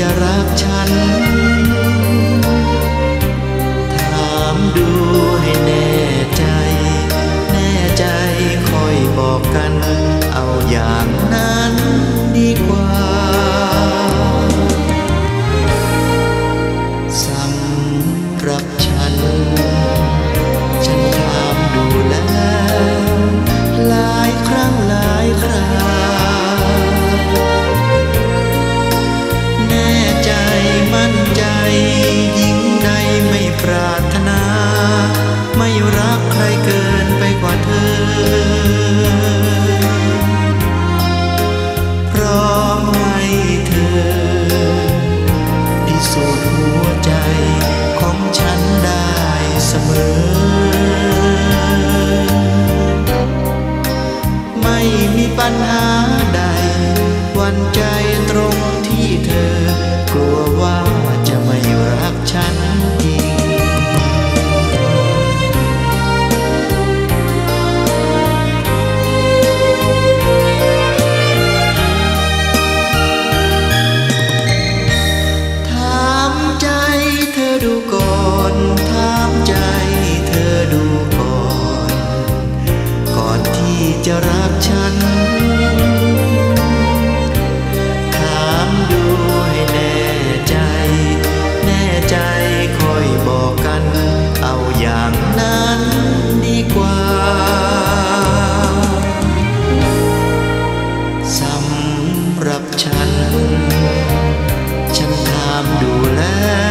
จะรักฉันถามดูให้แน่ใจแน่ใจคอยบอกกันเอาอย่างนั้นดีกว่าสำหรับฉันถามดูแล้วหลายครั้งหลายคราแน่ใจมั่นใจยิ่งใดไม่ปรารถนาไม่รักใครเกินไปกว่าเธอพร้อมให้เธอพิสูจน์หัวใจของฉันได้เสมอไม่มีปัญหาใดหวั่นใจตรงที่เธอกลัวว่าจะไม่รักฉันอีกถามใจเธอดูก่อนถามใจเธอดูก่อนที่จะรักฉันถามดูให้แน่ใจแน่ใจคอยบอกกันเอาอย่างนั้นดีกว่าสำหรับฉันถามดูแล้ว